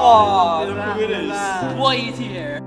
Oh, look who it is. White here.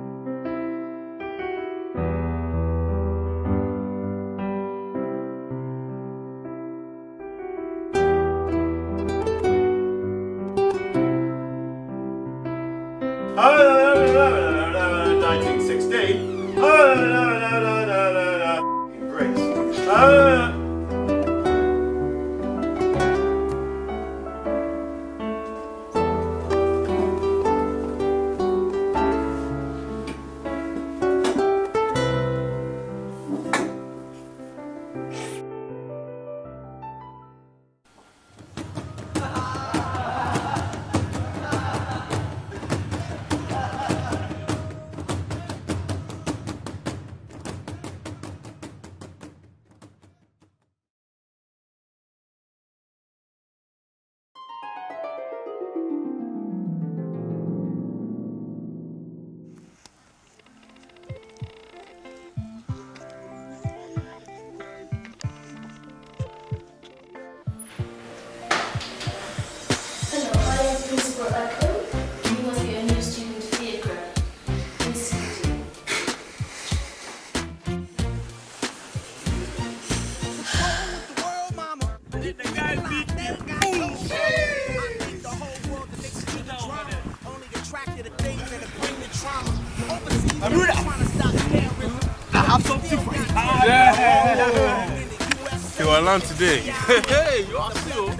You are learn today. Hey, you are still.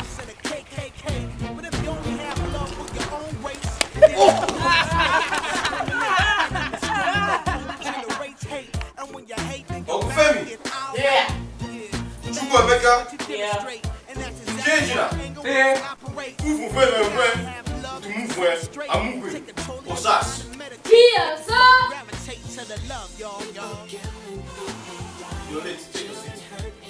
Uncle Femi. Yeah. Chukwu Emeka. Yeah. Changina. Yeah. Move where, I'm moving. What's that? Here, sir. You're late to take your seat.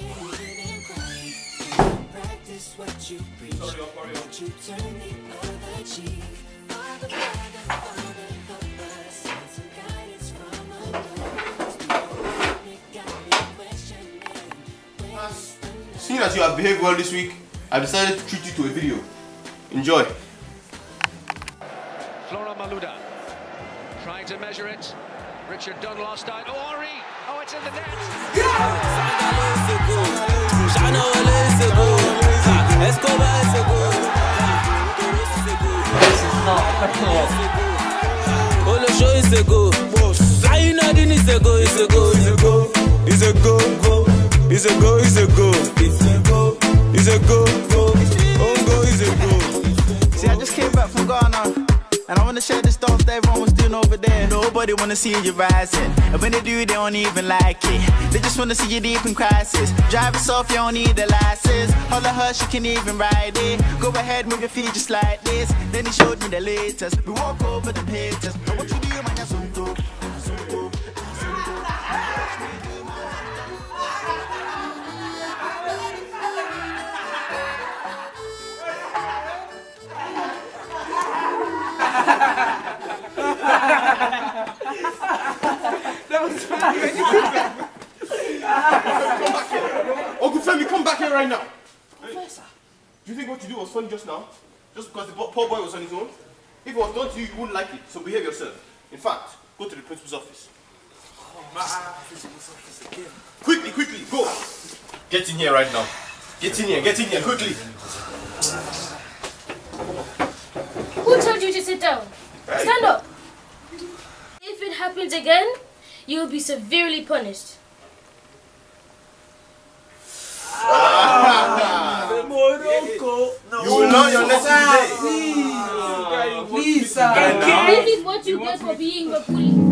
Seeing as you have behaved well this week, I decided to treat you to a video. Enjoy. Flora Malouda trying to measure it. Richard Dunn lost out. Oh, Henri! Oh, it's in the net. This is not cool. All the show is a go. I know it's a go, it's a go, it's a go. It's a go, go. It's a go, it's a go. It's a go. It's a go, go. Oh, go, it's a go. See, I just came back from Ghana. And I wanna share the stuff that everyone was doing over there. Nobody wanna see you rising. And when they do, they don't even like it. They just wanna see you deep in crisis. Drive yourself, you don't need the license. Holler her, she can even ride it. Go ahead, move your feet just like this. Then he showed me the latest. We walk over the haters. Now what you do, man, you're so dope. Uncle Femi, come back here right now. Professor, do you think what you did was funny just now? Just because the poor boy was on his own? If it was done to you, you wouldn't like it, so behave yourself. In fact, go to the principal's office. Quickly, quickly, go! Get in here right now. Get in here, quickly! Who told you to sit down? Right. Stand up. If it happens again, you will be severely punished. You will learn your lesson today. Please, sir. This is what you get for being a bully.